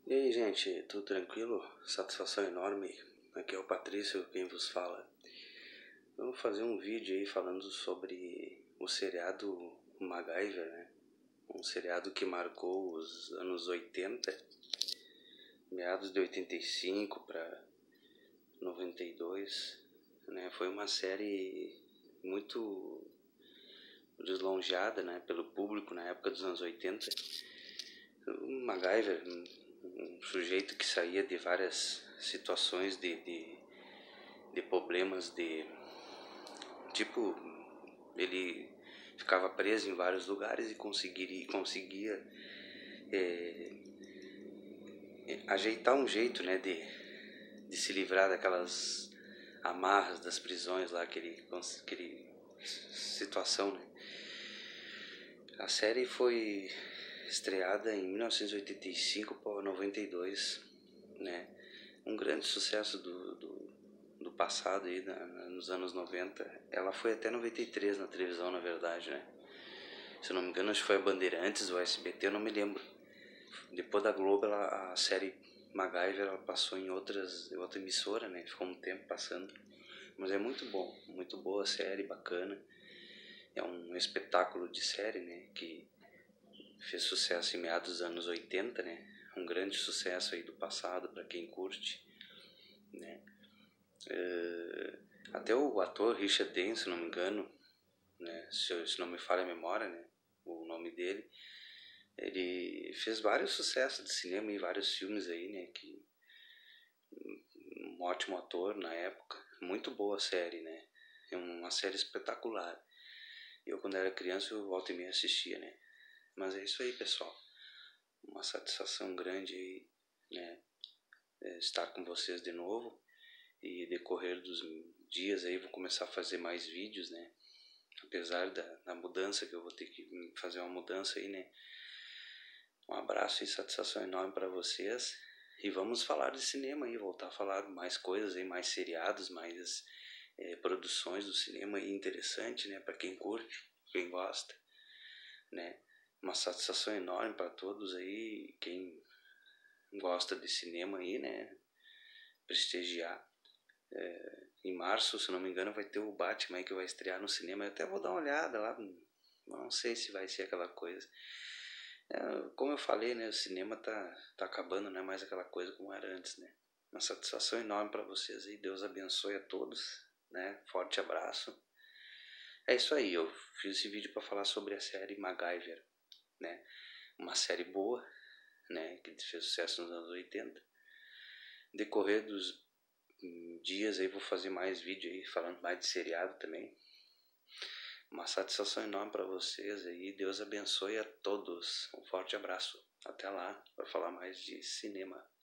E aí, gente, tudo tranquilo? Satisfação enorme. Aqui é o Patrício quem vos fala. Vamos fazer um vídeo aí falando sobre o seriado MacGyver, né? Um seriado que marcou os anos 80, meados de 85 para 92, né? Foi uma série muito deslongeada, né, pelo público na época dos anos 80. O MacGyver, um sujeito que saía de várias situações de problemas tipo, ele ficava preso em vários lugares e conseguia ajeitar um jeito, né, de se livrar daquelas amarras das prisões lá, aquele situação, né. A série foi estreada em 1985 para 92, né? Um grande sucesso do passado aí, nos anos 90. Ela foi até 93 na televisão, na verdade, né? Se eu não me engano, acho que foi a Bandeirantes ou a SBT, eu não me lembro. Depois da Globo, a série MacGyver ela passou em outra emissora, né? Ficou um tempo passando. Mas é muito bom, muito boa a série, bacana. É um espetáculo de série, né? Que fez sucesso em meados dos anos 80, né? Um grande sucesso aí do passado para quem curte, né? Até o ator Richard Dane, se não me engano, né? Se não me falha a memória, né? O nome dele, ele fez vários sucessos de cinema em vários filmes aí, né? Um ótimo ator na época, muito boa a série, né? É uma série espetacular. Eu quando era criança eu volta e meia assistia, né? Mas é isso aí, pessoal. Uma satisfação grande aí, né? Estar com vocês de novo. E decorrer dos dias aí vou começar a fazer mais vídeos, né? Apesar da mudança, que eu vou ter que fazer uma mudança aí, né? Um abraço e satisfação enorme para vocês. E vamos falar de cinema aí, voltar a falar mais coisas aí, mais seriados, mais produções do cinema aí interessante, né? Para quem curte, quem gosta, né? Uma satisfação enorme para todos aí, quem gosta de cinema aí, né? Prestigiar. Em março, se não me engano, vai ter o Batman aí que vai estrear no cinema. Eu até vou dar uma olhada lá, não sei se vai ser aquela coisa. Como eu falei, né, o cinema tá acabando, não é mais aquela coisa como era antes, né. Uma satisfação enorme para vocês aí, Deus abençoe a todos, né, forte abraço. É isso aí, eu fiz esse vídeo para falar sobre a série MacGyver, né, uma série boa, né, que fez sucesso nos anos 80. Decorrer dos dias aí vou fazer mais vídeo aí falando mais de seriado também. Uma satisfação enorme para vocês aí, Deus abençoe a todos. Um forte abraço. Até lá para falar mais de cinema.